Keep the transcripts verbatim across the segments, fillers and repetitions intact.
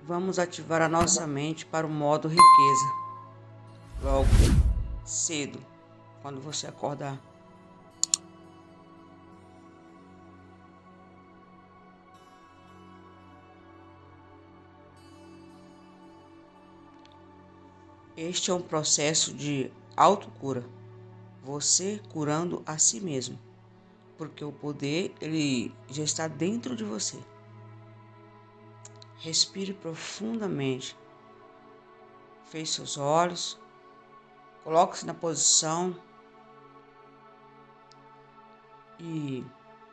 Vamos ativar a nossa mente para o modo riqueza. Logo cedo, quando você acordar. Este é um processo de autocura. Você curando a si mesmo. Porque o poder, ele já está dentro de você. Respire profundamente. Feche seus olhos. Coloque-se na posição. E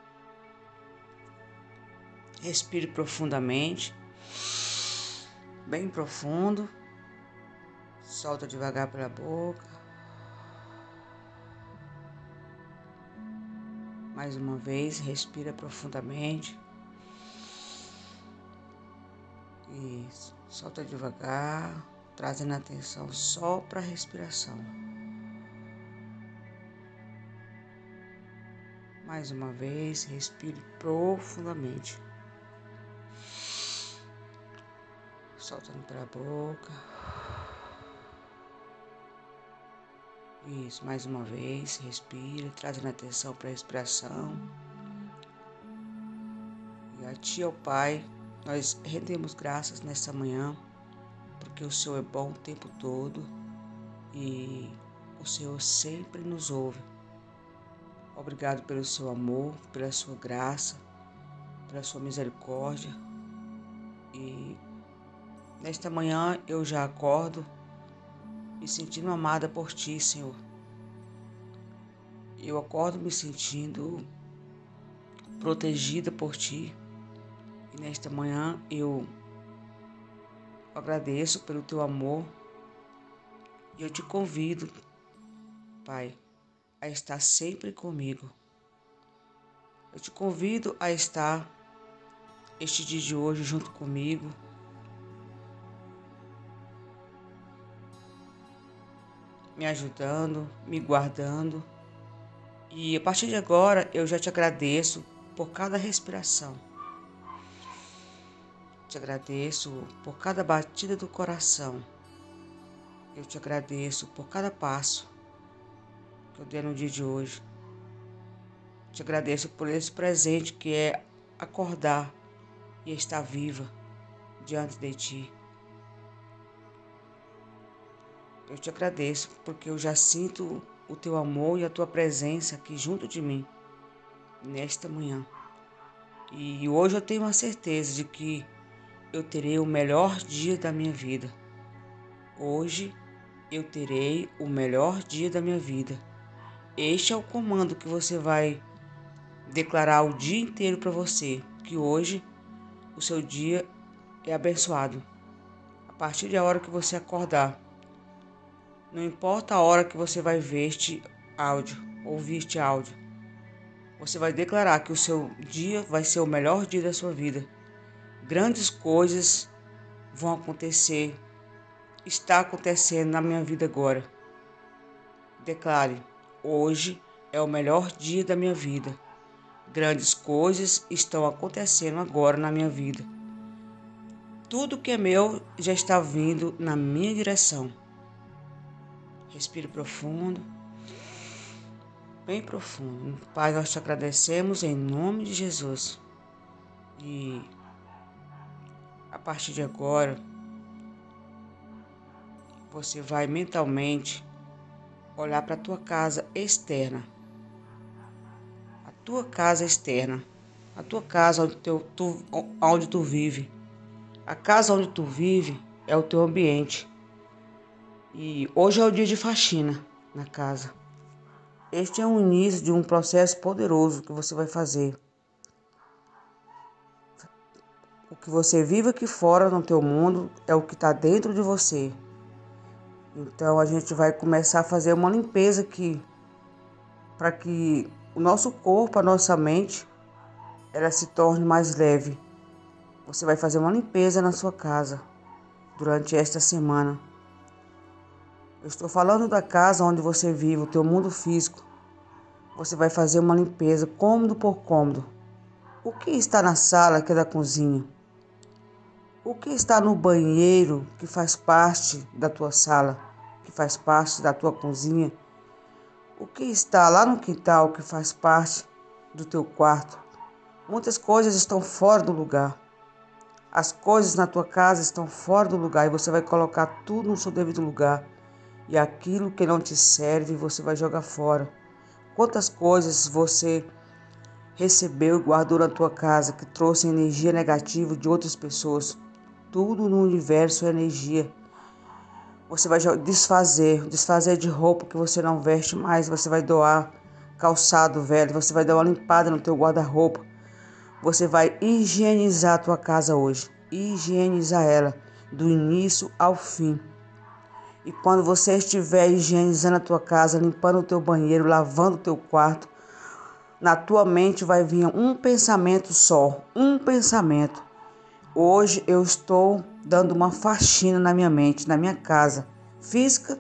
respire profundamente. Bem profundo. Solta devagar pela boca. Mais uma vez, respira profundamente. Isso. Solta devagar, trazendo a atenção só para a respiração. Mais uma vez, respire profundamente. Soltando pela boca. Isso, mais uma vez, respira, trazendo atenção para a respiração. E a Ti, ó Pai, nós rendemos graças nessa manhã, porque o Senhor é bom o tempo todo e o Senhor sempre nos ouve. Obrigado pelo seu amor, pela sua graça, pela sua misericórdia. E nesta manhã eu já acordo me sentindo amada por Ti, Senhor. Eu acordo me sentindo protegida por Ti. E nesta manhã eu agradeço pelo Teu amor. E eu te convido, Pai, a estar sempre comigo. Eu te convido a estar este dia de hoje junto comigo. Me ajudando, me guardando. E a partir de agora eu já te agradeço por cada respiração. Te agradeço por cada batida do coração. Eu te agradeço por cada passo que eu dei no dia de hoje. Te agradeço por esse presente que é acordar e estar viva diante de Ti. Eu te agradeço porque eu já sinto o Teu amor e a Tua presença aqui junto de mim, nesta manhã. E hoje eu tenho a certeza de que eu terei o melhor dia da minha vida. Hoje eu terei o melhor dia da minha vida. Este é o comando que você vai declarar o dia inteiro para você, que hoje o seu dia é abençoado. A partir da hora que você acordar, não importa a hora que você vai ver este áudio, ouvir este áudio, você vai declarar que o seu dia vai ser o melhor dia da sua vida. Grandes coisas vão acontecer, está acontecendo na minha vida agora. Declare, hoje é o melhor dia da minha vida. Grandes coisas estão acontecendo agora na minha vida. Tudo que é meu já está vindo na minha direção. Respire profundo, bem profundo. Pai, nós te agradecemos em nome de Jesus. E a partir de agora, você vai mentalmente olhar para a tua casa externa. A tua casa externa. A tua casa onde, teu, tu, onde tu vive. A casa onde tu vive é o teu ambiente. E hoje é o dia de faxina na casa. Este é o início de um processo poderoso que você vai fazer. O que você vive aqui fora no teu mundo é o que está dentro de você. Então a gente vai começar a fazer uma limpeza aqui, para que o nosso corpo, a nossa mente, ela se torne mais leve. Você vai fazer uma limpeza na sua casa durante esta semana. Eu estou falando da casa onde você vive, o teu mundo físico. Você vai fazer uma limpeza cômodo por cômodo. O que está na sala, que é da cozinha? O que está no banheiro que faz parte da tua sala, que faz parte da tua cozinha? O que está lá no quintal que faz parte do teu quarto? Muitas coisas estão fora do lugar. As coisas na tua casa estão fora do lugar e você vai colocar tudo no seu devido lugar. E aquilo que não te serve, você vai jogar fora. Quantas coisas você recebeu e guardou na tua casa que trouxe energia negativa de outras pessoas? Tudo no universo é energia. Você vai desfazer, desfazer de roupa que você não veste mais. Você vai doar calçado velho, você vai dar uma limpada no teu guarda-roupa. Você vai higienizar a tua casa hoje. Higienizar ela do início ao fim. E quando você estiver higienizando a tua casa, limpando o teu banheiro, lavando o teu quarto, na tua mente vai vir um pensamento só, um pensamento. Hoje eu estou dando uma faxina na minha mente, na minha casa física,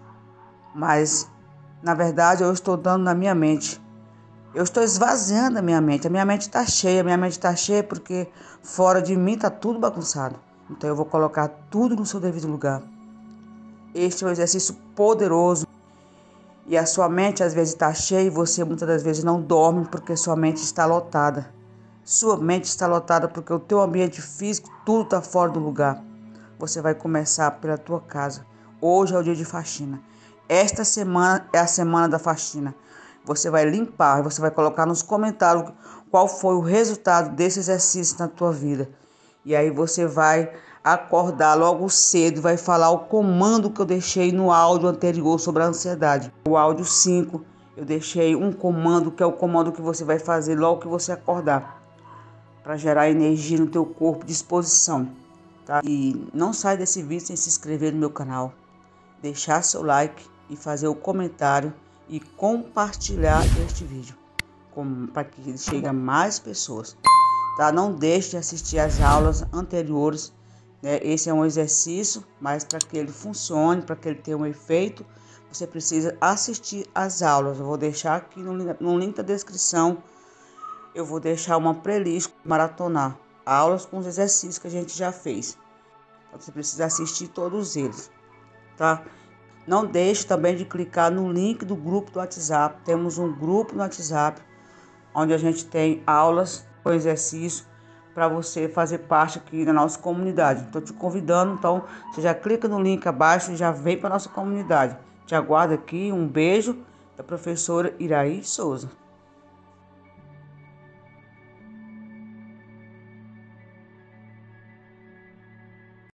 mas na verdade eu estou dando na minha mente. Eu estou esvaziando a minha mente. A minha mente está cheia, a minha mente está cheia porque fora de mim está tudo bagunçado. Então eu vou colocar tudo no seu devido lugar. Este é um exercício poderoso. E a sua mente às vezes está cheia e você muitas das vezes não dorme porque sua mente está lotada. Sua mente está lotada porque o teu ambiente físico, tudo está fora do lugar. Você vai começar pela tua casa. Hoje é o dia de faxina. Esta semana é a semana da faxina. Você vai limpar, você vai colocar nos comentários qual foi o resultado desse exercício na tua vida. E aí você vai acordar logo cedo e vai falar o comando que eu deixei no áudio anterior sobre a ansiedade. O áudio cinco, eu deixei um comando que é o comando que você vai fazer logo que você acordar, para gerar energia no teu corpo, disposição, tá? E não sai desse vídeo sem se inscrever no meu canal, deixar seu like e fazer o comentário e compartilhar este vídeo para que ele chegue a mais pessoas, tá? Não deixe de assistir as aulas anteriores, né? Esse é um exercício, mas para que ele funcione, para que ele tenha um efeito, você precisa assistir as aulas. Eu vou deixar aqui no, no link da descrição. Eu vou deixar uma playlist maratonar aulas com os exercícios que a gente já fez. Então, você precisa assistir todos eles, tá? Não deixe também de clicar no link do grupo do WhatsApp. Temos um grupo no WhatsApp onde a gente tem aulas com exercício para você fazer parte aqui da nossa comunidade. Estou te convidando, então você já clica no link abaixo e já vem para nossa comunidade. Te aguardo aqui. Um beijo da professora Iraí Souza.